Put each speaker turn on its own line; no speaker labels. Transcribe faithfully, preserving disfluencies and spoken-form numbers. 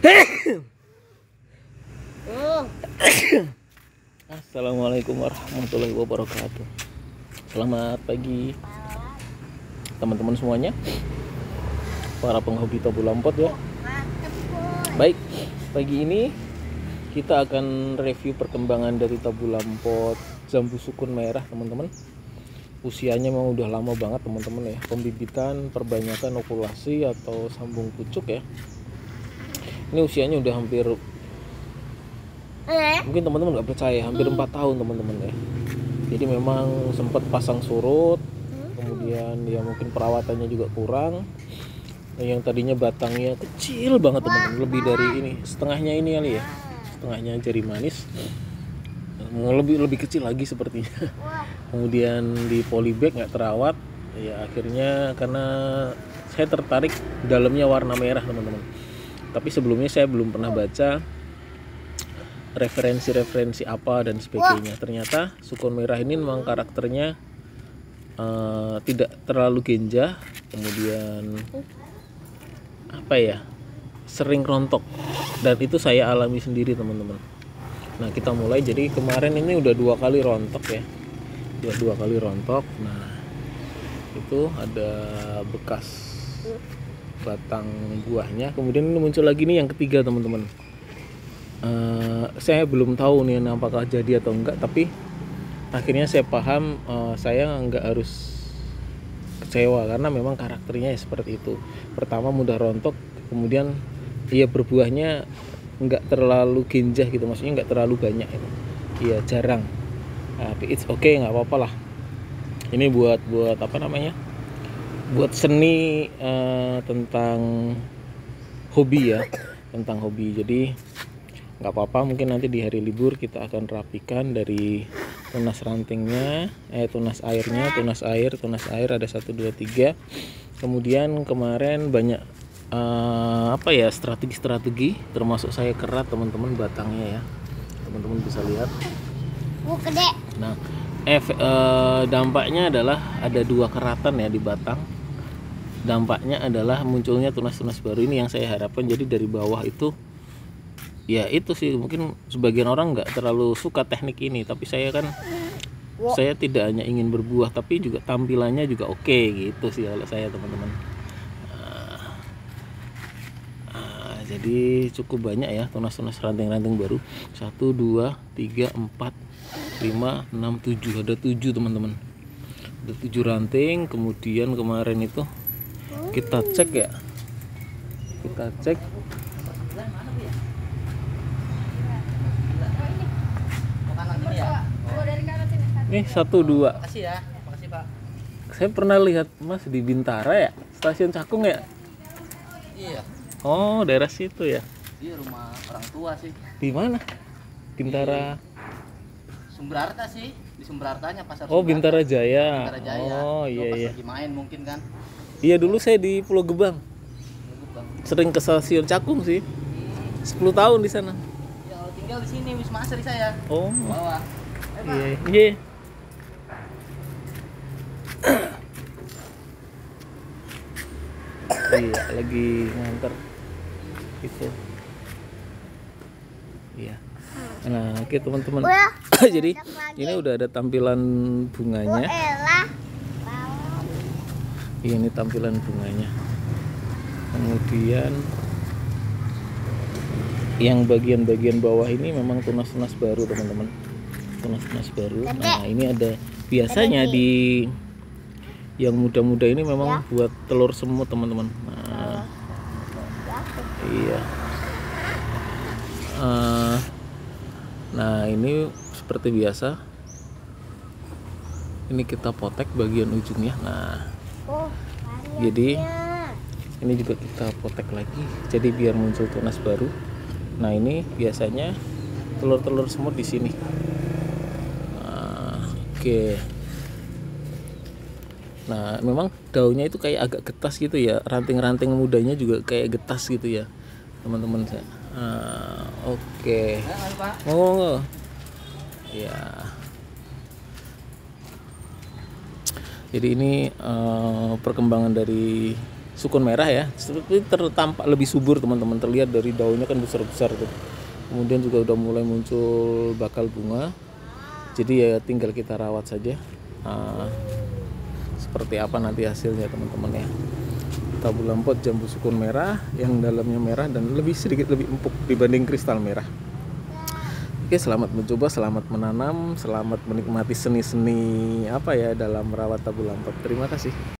Assalamualaikum warahmatullahi wabarakatuh. Selamat pagi teman-teman semuanya, para penghobi tabu lampot ya. Baik, pagi ini kita akan review perkembangan dari tabu lampot jambu sukun merah teman-teman. Usianya memang udah lama banget teman-teman ya. Pembibitan, perbanyakan okulasi atau sambung pucuk ya. Ini usianya udah hampir, mungkin teman-teman nggak percaya, hampir empat tahun teman-teman ya. Jadi memang sempat pasang surut, kemudian ya mungkin perawatannya juga kurang. Yang tadinya batangnya kecil banget teman-teman, lebih dari ini, setengahnya ini kali ya, setengahnya jari manis, lebih lebih kecil lagi sepertinya. Kemudian di polybag nggak terawat, ya akhirnya karena saya tertarik dalamnya warna merah teman-teman. Tapi sebelumnya saya belum pernah baca referensi-referensi apa dan sebagainya. Ternyata sukun merah ini memang karakternya uh, tidak terlalu genjah, kemudian apa ya, sering rontok, dan itu saya alami sendiri teman-teman. Nah kita mulai, jadi kemarin ini udah dua kali rontok ya, udah dua kali rontok. Nah itu ada bekas batang buahnya, kemudian ini muncul lagi nih yang ketiga teman-teman. Uh, saya belum tahu nih apakah jadi atau enggak, tapi akhirnya saya paham, uh, saya nggak harus kecewa karena memang karakternya ya seperti itu. Pertama mudah rontok, kemudian ia berbuahnya nggak terlalu genjah gitu, maksudnya nggak terlalu banyak itu, iya jarang. Tapi it's okay, nggak apa-apa lah. Ini buat buat apa namanya? Buat seni, uh, tentang hobi ya, tentang hobi. Jadi nggak apa-apa, mungkin nanti di hari libur kita akan rapikan dari tunas rantingnya, eh tunas airnya, tunas air, tunas air ada satu dua tiga. Kemudian kemarin banyak uh, apa ya, strategi-strategi, termasuk saya kerat teman-teman batangnya ya, teman-teman bisa lihat. Nah, ef, uh, dampaknya adalah ada dua keratan ya di batang. Dampaknya adalah munculnya tunas-tunas baru ini yang saya harapkan. Jadi dari bawah itu ya itu sih, mungkin sebagian orang nggak terlalu suka teknik ini, tapi saya kan saya tidak hanya ingin berbuah tapi juga tampilannya juga oke gitu sih kalau saya teman-teman. Nah, nah, jadi cukup banyak ya tunas-tunas ranting-ranting baru, satu dua tiga empat lima enam tujuh, ada tujuh teman-teman, ada tujuh ranting. Kemudian kemarin itu kita cek ya, kita cek nih satu dua.
Makasih ya, makasih Pak.
Saya pernah lihat Mas di Bintara ya, stasiun Cakung ya.
Iya.
Oh daerah situ ya.
Di rumah orang tua sih.
Di mana? Bintara.
Di Sumberarta sih, di Sumberartanya pasar.
Oh Bintara Jaya.
Bintara Jaya.
Oh iya iya.
Lagi main mungkin kan.
Iya dulu saya di Pulau Gebang. Sering ke stasiun Cakung sih. sepuluh tahun di sana.
Ya kalau tinggal di sini Wisma Asri saya.
Oh.
Bawah.
Iya. Iya. Iya lagi nganter itu. Iya. Nah oke teman-teman. Jadi ini udah ada tampilan bunganya. Ini tampilan bunganya. Kemudian yang bagian-bagian bawah ini memang tunas-tunas baru teman-teman, tunas-tunas baru. Nah ini ada, biasanya di yang muda-muda ini memang buat telur semut teman-teman. Nah, iya. Uh, nah ini seperti biasa, ini kita potek bagian ujungnya. Nah jadi ini juga kita potek lagi, jadi biar muncul tunas baru. Nah ini biasanya telur-telur semut di sini. Nah, oke. Okay. Nah memang daunnya itu kayak agak getas gitu ya, ranting-ranting mudanya juga kayak getas gitu ya teman-teman saya. Nah, oke. Okay. Oh, ya. Jadi ini uh, perkembangan dari sukun merah ya, seperti tertampak lebih subur teman-teman, terlihat dari daunnya kan besar-besar tuh. Kemudian juga udah mulai muncul bakal bunga, jadi ya tinggal kita rawat saja. Nah, seperti apa nanti hasilnya teman-teman ya. Tabu lampot jambu sukun merah yang dalamnya merah dan lebih sedikit lebih empuk dibanding kristal merah. Oke, selamat mencoba, selamat menanam, selamat menikmati seni-seni apa ya dalam merawat tabu lampot. Terima kasih.